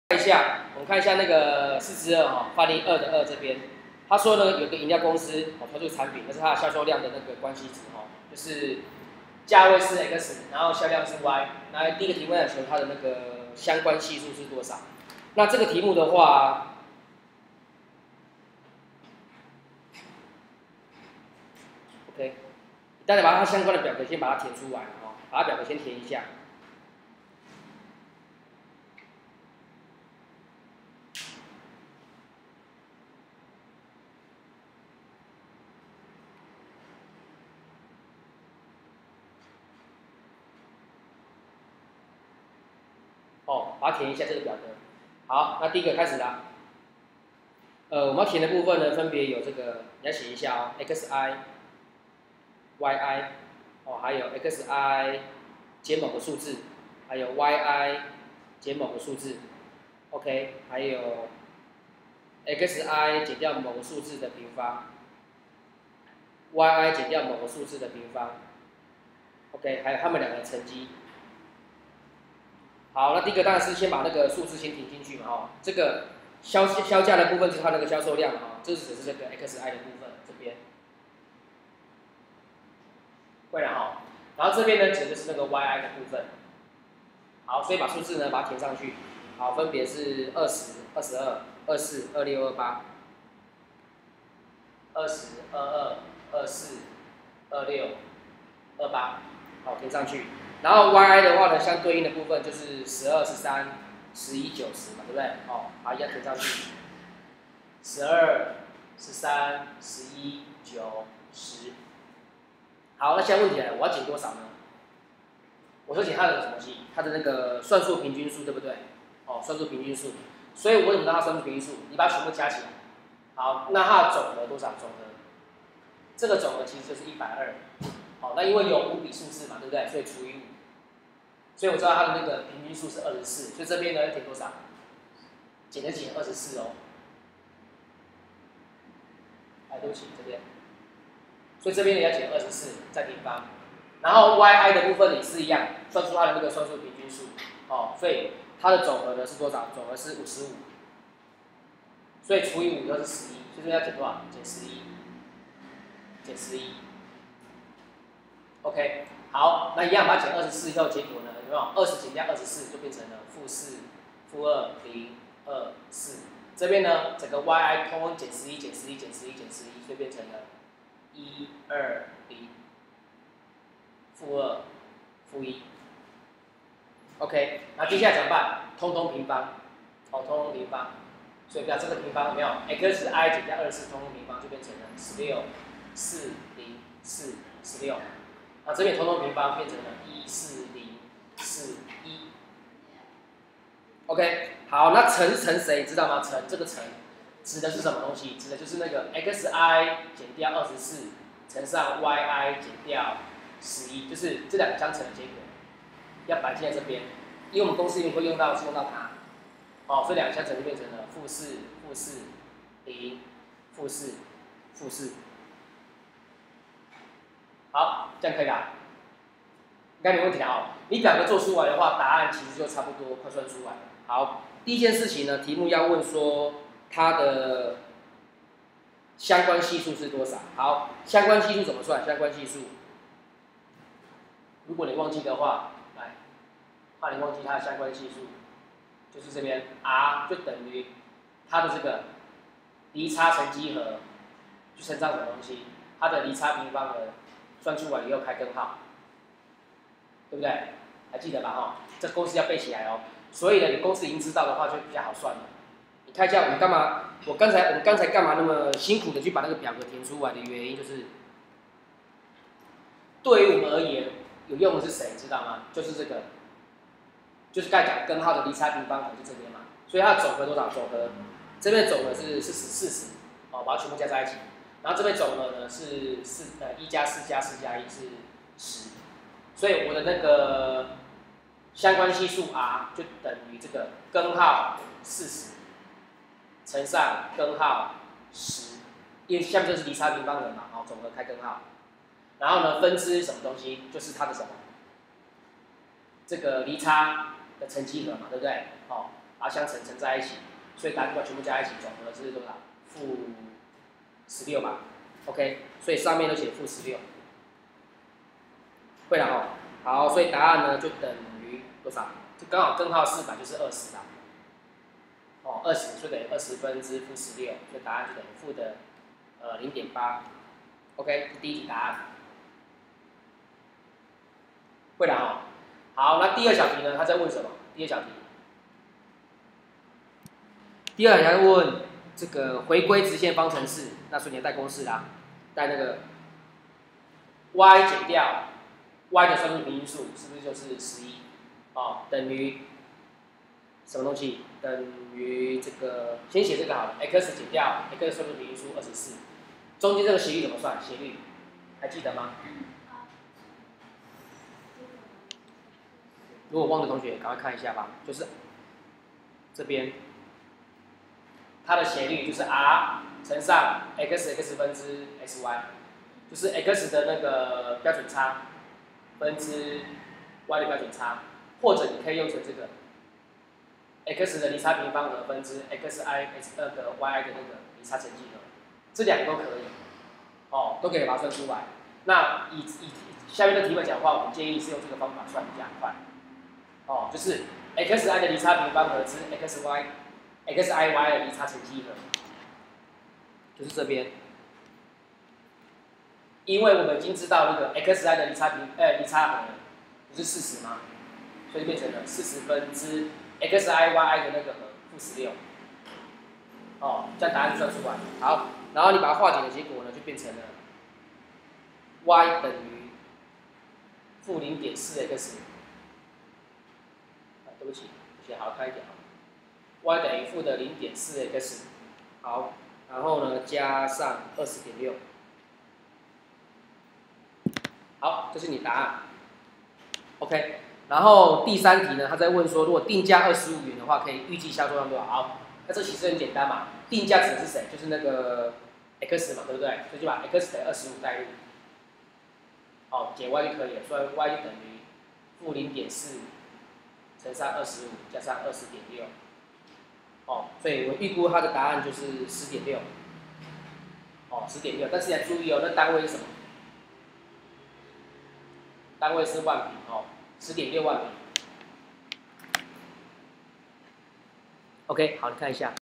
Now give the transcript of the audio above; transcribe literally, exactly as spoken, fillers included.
看一下，我们看一下那个四之二哈，发力二的二这边，他说呢有个饮料公司哦推出产品，但是它的销售量的那个关系值哈，就是价位是 x， 然后销量是 y。那第一个题目要求它的那个相关系数是多少？那这个题目的话 ，OK， 大家把它相关的表格先把它填出来哦，把它表格先填一下。哦，把它填一下这个表格。好，那第一个开始啦。呃，我们要填的部分呢，分别有这个，你要写一下哦 ，xi、yi，哦，还有 xi 减某个数字，还有 yi 减某个数字 ，OK， 还有 xi 减掉某个数字的平方 ，yi 减掉某个数字的平方 ，OK， 还有它们两个乘积。好，那第一个当然是先把那个数字先填进去嘛，哦，这个销销价的部分就是它那个销售量嘛，哦，这是只是这个 xi 的部分这边，会了哈，然后这边呢指的是那个 yi 的部分，好，所以把数字呢把它填上去，好，分别是二十、二十二、二四、二六、二八、二十、二二、二四、二六、二八，好，填上去。然后 yi 的话呢，相对应的部分就是十二、十三、十一、九十嘛，对不对？哦，把一样填上去。十二、十三、十一、九、十。好，那现在问题来了，我要减多少呢？我说减它的什么东西？它的那个算术平均数，对不对？哦，算术平均数。所以我为什么让它算术平均数？你把它全部加起来。好，那它的总和多少？总和这个总和其实就是一百二。好，那因为有五笔数字嘛，对不对？所以除以五。所以我知道它的那个平均数是二十四，所以这边呢要填多少？减的减二十四哦。哎，对不起，这边。所以这边呢要减二十四，再平方。然后 yi 的部分也是一样，算出它的那个算术平均数。哦，所以它的总和呢是多少？总和是五十五。所以除以五就是十一，所以这要减多少？减十一。减十一。OK， 好，那一样把它减二十四以后，结果呢？有没有？二十减掉二十四就变成了负四、负二、零、二、四。这边呢，整个 yi 通通减十一、减十一、减十一、减十一，所以变成了一、二、零、负二、负一。OK， 那接下来怎么办？通通平方，哦，通通平方。所以不要这个平方有没有 ？xi 减掉二十四，通通平方就变成了十六、四、零、四、十六。那这边通通平方变成了一四零四一。OK， 好，那乘乘谁知道吗？乘这个乘指的是什么东西？指的就是那个 xi 减掉二十四乘上 yi 减掉十一，就是这两个相乘的结果，要摆进在这边，因为我们公式里面会用到是用到它，哦，所以两个相乘就变成了负四负四零负四负四。好，这样可以啦，应该没问题啦哦。你表格做出来的话，答案其实就差不多快算出来了。好，第一件事情呢，题目要问说它的相关系数是多少？好，相关系数怎么算？相关系数，如果你忘记的话，来，怕你忘记它的相关系数，就是这边 r 就等于它的这个离差乘积和，就乘上什么东西？它的离差平方和算出来以后开根号，对不对？还记得吧？哈，这公式要背起来哦。所以呢，你公式已经知道的话，就比较好算了。你看一下我们干嘛？我刚才我们刚才干嘛那么辛苦的去把那个表格填出来的原因，就是对于我们而言，有用的是谁？知道吗？就是这个，就是刚才讲根号的离差平方和就这边嘛。所以它的总和多少？总和这边的总和是是四十，哦，把它全部加在一起。然后这边总和呢是四呃一加四加四加一是十，所以我的那个相关系数 r 就等于这个根号四十乘上根号十，因为下面就是离差平方的嘛，好，总和开根号，然后呢分之什么东西，就是它的什么这个离差的乘积和嘛，对不对？哦， 把它相乘乘在一起，所以答案就把全部加在一起，总和是多少？负十六吧。OK， 所以上面都写负十六。会了哦。好，所以答案呢就等于多少？就刚好根号四百就是二十啦。哦，二十就等于二十分之负十六，所以答案就等于负的呃零点八。OK， 第一题答案。会了哦。好，那第二小题呢？他在问什么？第二小题。第二小题问这个回归直线方程式，那所以你要带公式啦，带那个 y 减掉 y 的算术平均数，是不是就是十一？哦，等于什么东西？等于这个，先写这个好了 ，x 减掉 x 的算术平均数二十四，中间这个斜率怎么算？斜率还记得吗？如果忘的同学，赶快看一下吧。就是这边，它的斜率就是 r 乘上 x x 分之 xy， 就是 x 的那个标准差分之 y 的标准差，或者你可以用成这个 x 的离差平方和分之 xi x 那个 yi 的那个离差乘积和，这两个都可以，哦，都可以把它算出来。那以以下面的题目讲的话，我们建议是用这个方法算比较快。哦，就是 xi 的离差平方和之 xy xiy 的离差乘积和，就是这边。因为我们已经知道那个 xi 的离差平呃离差和不是四十吗？所以变成了四十分之 xiyi 的那个和负十六。哦，这样答案就算出来。好，然后你把它化简的结果呢，就变成了 y 等于负零点四 x。对不起，写好看一点啊。y 等于负的零点四 x， 好，然后呢加上二十点六，好，这是你答案。OK， 然后第三题呢，他在问说，如果定价二十五元的话，可以预计销售量多少？好，那这其实很简单嘛，定价指的是谁？就是那个 x 嘛，对不对？所以就把 x 等于二十五代入，好，减 y 就可以了，所以 y 就等于负零点四。乘上二十五加上二十点六，哦，所以我预估它的答案就是十点六，哦，十点六。但是要注意哦，那单位是什么？单位是万笔哦，十点六万笔。OK， 好，你看一下。